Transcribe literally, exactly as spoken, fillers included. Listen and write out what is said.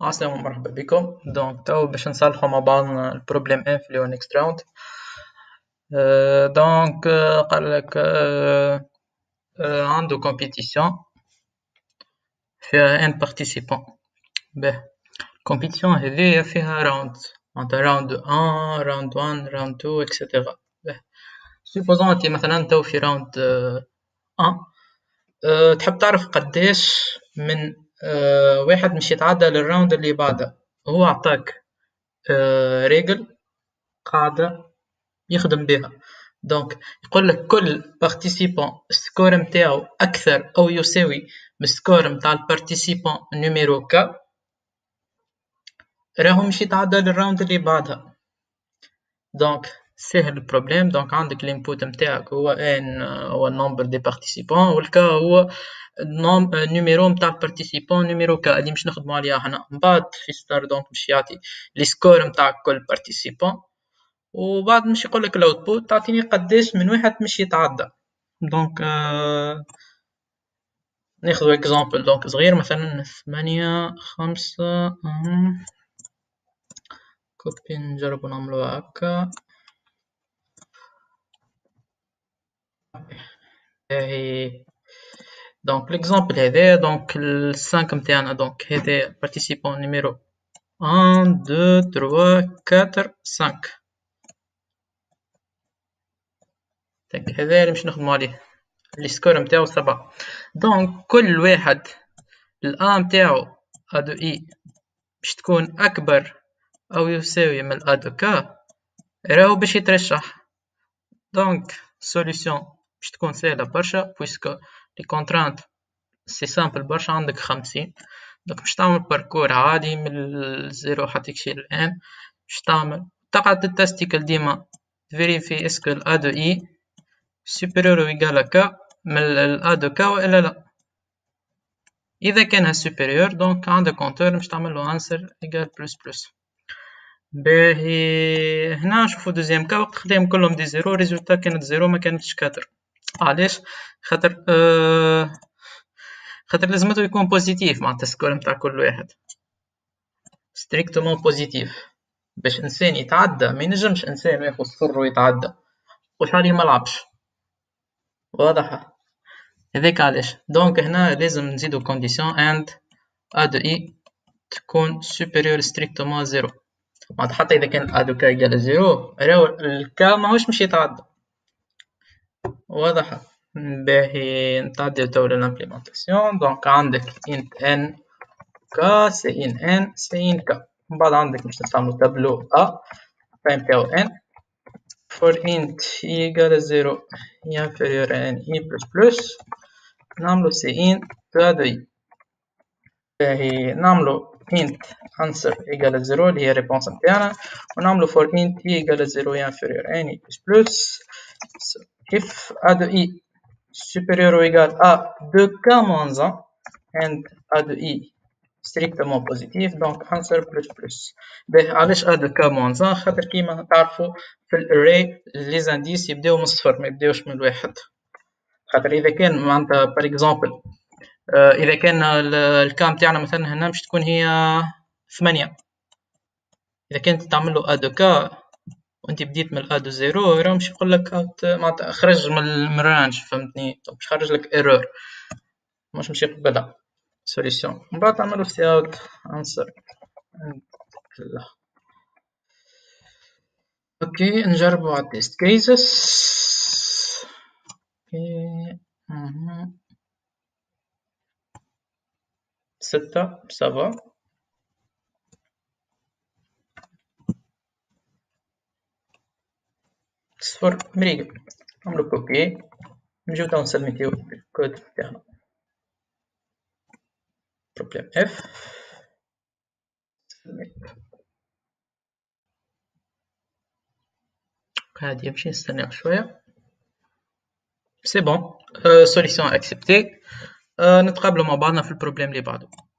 عسلامة ومرحبا بكم. دونك تو باش نصلحو مع بعضنا البروبليم اف اللي هو نيكست راوند. دونك قالك آه، آه، عنده كومبيتيسيون فيها ان بارتيسيبون. باهي الكومبيتيسيون هذيا فيها راوند، معناتها راوند واحد راوند واحد راوند اثنين اكسيتيرا. باهي سيبوزون انتي مثلا تو في راوند واحد، أه تحب تعرف قداش من أه واحد مش يتعدى للراوند اللي بعده. هو عطاك أه ريجل قاعدة يخدم بها. دونك يقول لك كل بارتيسيبون السكور نتاعو أكثر أو يساوي من السكور نتاع البارتيسيبون نيميرو كا، راهو مش يتعدى للراوند اللي بعدها. دونك سهل البروبليم. دونك عندك الانبوت نتاعك هو ان هو النومبر دي بارتيسيبون، والكا هو النيميرو نتاع البارتيسيبون نيميرو كا اللي مش نخدمو عليها حنا. من بعد في ستار دونك مش يعطي لي سكور نتاع كل بارتيسيبون، وبعد مش يقولك الاوتبوت تعطيني قداش من واحد مش يتعدى. دونك آه ناخذ اكزامبل دونك صغير، مثلا ثمانية خمسة أهم. كوبي نجربو نعملو هكا. باهي دونك ليكزامبل هذا دونك السانك متاعنا دونك هذا بارتيسيبون نيميرو واحد اثنين ثلاثة أربعة خمسة. دونك هذا اللي مش نخدمو عليه، اللي سكور متاعو سبعة. دونك كل واحد الأ متاعو أدو إي باش تكون أكبر أو يساوي من الأدو كا، راهو باش يترشح. دونك سوليسيون باش تكون سهلة برشا، بويسكو لي كونترانت سي سامبل برشا. عندك خمسين، دونك باش تعمل باركور عادي من الزيرو حتى يمشي للآن. باش تعمل تقعد تتستيكل ديما تفيريفي اسكو الأ دو إي سوبيريور أو إيكال كا من الأ دو كا وإلا لأ. إذا كانها سوبيريور دونك عندك كونتور باش تعملو أنسر إيكال بلس بلس. باهي هنا نشوفو دوزيام كا وقت خداهم كلهم دي زيرو، ريزولتا كانت زيرو ما كانتش كاتر. علاش؟ خاطر آه خاطر لازمتو يكون بوزيتيف، معناتها السكور نتاع كل واحد ستريكتومون بوزيتيف. باش انسان يتعدى ما ينجمش انسان ياخذ صفر ويتعدى، وش عليه ملعبش. واضحة؟ هذاك علاش دونك هنا لازم نزيدو كونديسيون and a de i تكون supérieur strictement زيرو. معناتها حتى إذا كان a de k يقال زيرو راهو الكا ماهوش مش يتعدى. واضحة؟ باهي نتعداو تو للإمبليمونتاسيون. دونك عندك int n k سي ان n سي ان k. من بعد عندك باش نستعملو تابلو a تايم تاعو n for int i égale زيرو inférieur à n i plus plus نعملو سي in a de i. باهي نعملو int answer égale زيرو اللي هي الريبونس نتاعنا، ونعملو for int i égale زيرو inférieur à n i plus plus. So if a de i supérieur ou égal à deux k moins un and a de i strictement positif donc answer plus plus. باهي علاش a de k moins un؟ خاطر كيما تعرفو في الاري لي زانديس يبداو من الصفر ما يبداوش من الواحد. خاطر اذا كان معناتها بار اكزومبل اذا كان الكام تاعنا مثلا هنا باش تكون هي ثمانية، اذا كنت تعمل له ا دو كا وانت بديت من ا دو زيرو راه مش يقول لك معناتها خرج من الرانج، فهمتني؟ باش خرج لك ايرور مش مش يقبلها سوليسيون. من بعد تعملوا سي اوت انسر. اوكي نجربوا على التيست كيسز. اوكي ستة سبعة صفر مريقل. نعملو كوبي نجيو تو نسلميتيو الكود تاعنا بروبليم اف. هادي يمشي نستناو شوية. سي بون سوليسيون اكسبتي. نتقابلوا مع بعضنا في البروبليم اللي بعده.